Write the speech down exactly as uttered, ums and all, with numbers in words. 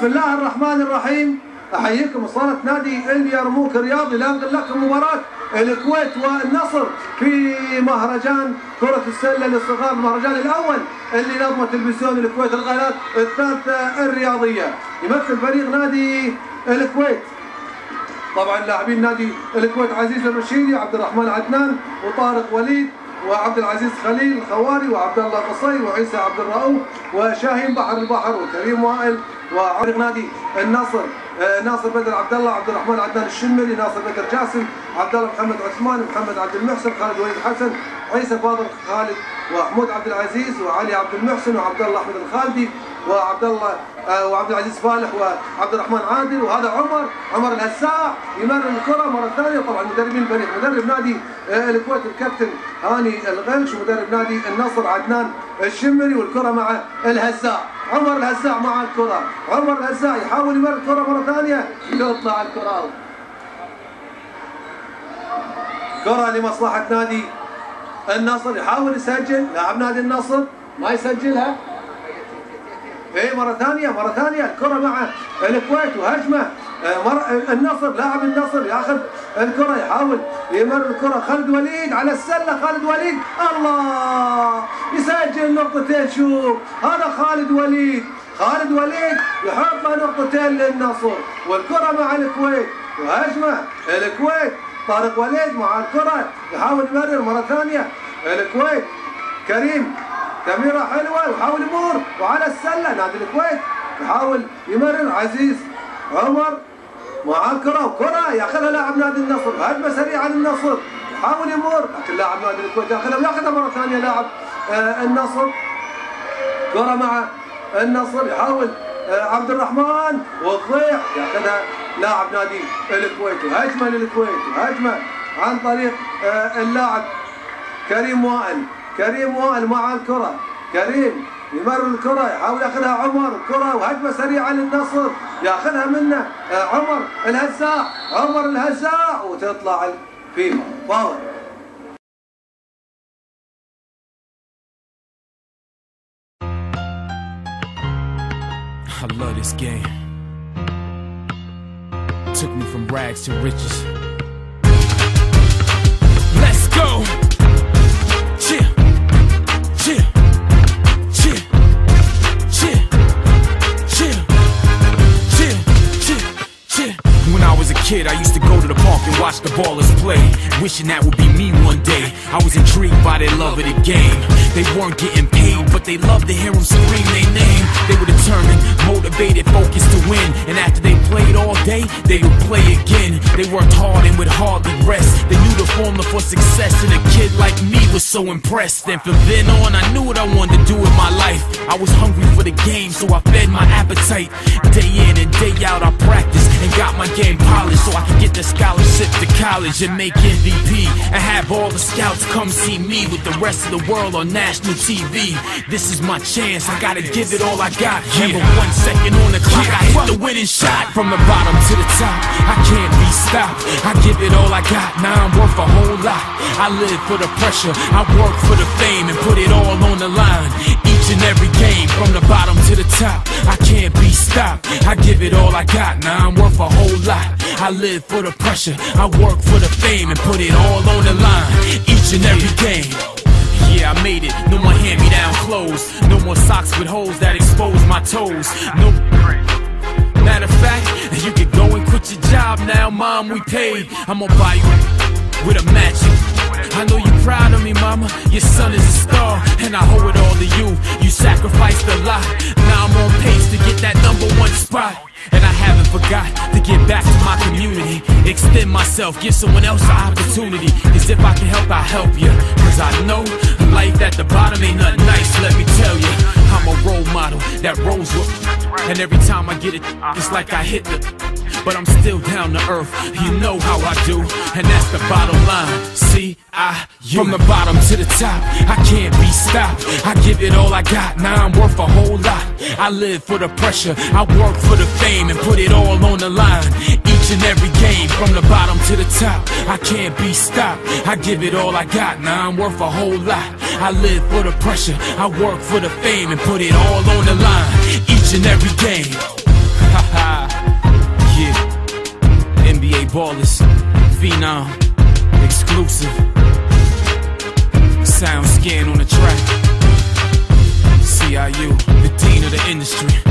بسم الله الرحمن الرحيم. احييكم صالة نادي اليرموك الرياضي لانقل لكم مباراة الكويت والنصر في مهرجان كرة السلة للصغار، المهرجان الاول اللي نظمه تلفزيون الكويت القناة الثالثة الرياضية. يمثل فريق نادي الكويت طبعا لاعبين نادي الكويت عزيز الرشيدي وعبد الرحمن عدنان وطارق وليد وعبد العزيز خليل الخواري وعبد الله قصي وعيسى عبد الرؤوف وشاهين بحر البحر وكريم وائل. وفريق نادي النصر ناصر بدر عبد الله، عبد الرحمن عدنان الشمري، ناصر بدر جاسم، عبد الله محمد عثمان، محمد عبد المحسن، خالد وليد حسن، عيسى فاضل خالد، وحمود عبد العزيز، وعلي عبد المحسن، وعبد الله احمد الخالدي، وعبد الله وعبد العزيز فالح، وعبد الرحمن عادل. وهذا عمر عمر الهساع يمرر الكره مره ثانيه. طبعا مدربين الفريق مدرب نادي الكويت الكابتن هاني الغلش، ومدرب نادي النصر عدنان الشمري، والكره مع الهساع عمر الهساع مع الكره. عمر الهساع يحاول يمرر الكره مره ثانيه يطلع الكره. كره لمصلحه نادي النصر، يحاول يسجل لاعب نادي النصر ما يسجلها. ايه مره ثانيه مره ثانيه الكره مع الكويت وهجمه النصر. لاعب النصر ياخذ الكره يحاول يمر الكره. خالد وليد على السله، خالد وليد الله يسجل نقطتين. شوف هذا خالد وليد، خالد وليد يحط نقطتين للنصر. والكره مع الكويت وهجمه الكويت. طارق وليد مع الكره يحاول يمرر مره ثانيه الكويت. كريم تمريره حلوه ويحاول يمر وعلى السله نادي الكويت يحاول يمرر. عزيز عمر مع الكره وكره ياخذها لاعب نادي النصر. هجمه سريعه للنصر يحاول يمر لكن لاعب نادي الكويت ياخذها وياخذها مره ثانيه لاعب آه النصر. كره مع النصر يحاول آه عبد الرحمن وتضيع ياخذها لاعب نادي الكويت. وهجمه للكويت وهجمه عن طريق آه اللاعب كريم وائل. كريم وائل مع الكره. كريم يمر الكره يحاول ياخذها عمر الكره وهجمه سريعه للنصر ياخذها منه عمر الهساع. عمر الهساع وتطلع في فاول. I love this game. Took me from rags to riches. Let's go. Cheer. Cheer. Cheer. Cheer. Cheer. Cheer. Cheer. Cheer. When I was a kid, I used to go to the park and watch the ballers play, wishing that would be me one day. I was intrigued by their love of the game. They weren't getting paid, but they loved to hear them scream their name. They were determined, motivated, focused to win. And after they played all day, they would play again. They worked hard and would hardly rest. They knew the formula for success, and a kid like me was so impressed. And from then on, I knew what I wanted to do with my life. I was hungry for the game, so I fed my appetite. Day in and day out, I practiced and got my game polished so I could get the scholarship to college and make M V P. And have all the scouts come see me with the rest of the world on national T V. This is my chance, I gotta give it all I got. Remember one second on the clock, I hit the winning shot. From the bottom to the top, I can't be stopped. I give it all I got, now I'm worth a whole lot. I live for the pressure, I work for the fame and put it all on the line. Each and every game, from the bottom to the top, I can't be stopped. I give it all I got, now I'm worth a whole lot. I live for the pressure, I work for the fame and put it all on the line. Each and every game. Yeah, I made it. No more hand-me-down clothes. No more socks with holes that expose my toes. No. Matter of fact, you can go and quit your job now, Mom, we paid. I'm gonna buy you with a matching. I know you're proud of me, mama. Your son is a star, and I owe it all to you. You sacrificed a lot. Now I'm on pace to get that number one spot. And I haven't forgot to give back to my community. Extend myself, give someone else an opportunity. Cause if I can help, I'll help you. Cause I know life at the bottom ain't nothing nice, let me tell you. I'm a role model that rolls with. And every time I get it, it's like I hit the. But I'm still down to earth, you know how I do. And that's the bottom line, see, I, you. From the bottom to the top, I can't be stopped. I give it all I got, now I'm worth a whole lot. I live for the pressure, I work for the fame and put it all on the line. Each and every game, from the bottom to the top, I can't be stopped. I give it all I got, now I'm worth a whole lot. I live for the pressure, I work for the fame and put it all on the line. Each and every game. Haha. Yeah. N B A ballers. Phenom. Exclusive. Sound scan on the track. C I U, the dean of the industry.